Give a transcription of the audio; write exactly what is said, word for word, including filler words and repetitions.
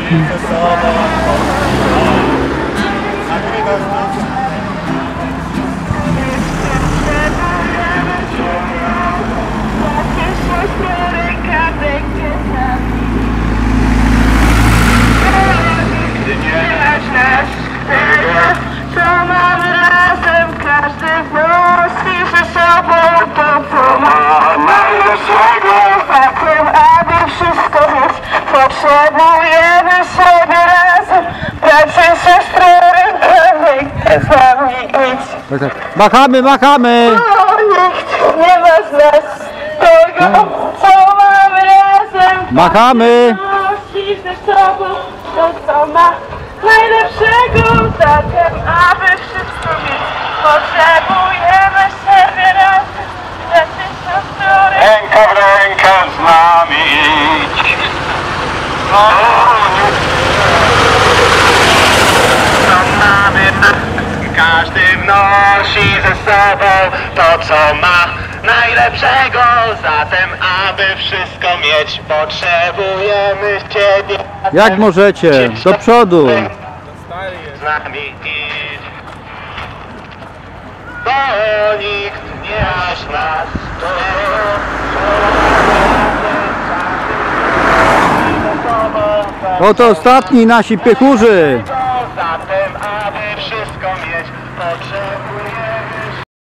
ze sobą. Nigdy nie masz nas, co mamy razem, każdy z nas ze sobą to, co ma najlepszego. Zatem, aby wszystko mieć, potrzebujemy sobie razem, bracie, siostry, rękawy, z nami idź. Tak, tak. Machamy, machamy! O, nikt nie ma z nas tego, co mamy razem. Machamy! Nosi ze sobą to, co ma najlepszego. Zatem, aby wszystko mieć, potrzebujemy siebie razem. Bracie, siostry, ręka w rękę z nami idź. O, co mamy, każdy wnosi ze sobą to, co ma najlepszego. Zatem, aby wszystko mieć, potrzebujemy Ciebie. Jak możecie? Do przodu! Z nami idź. Bo nikt nie aż nas to, Oto ostatni nasi piekurzy!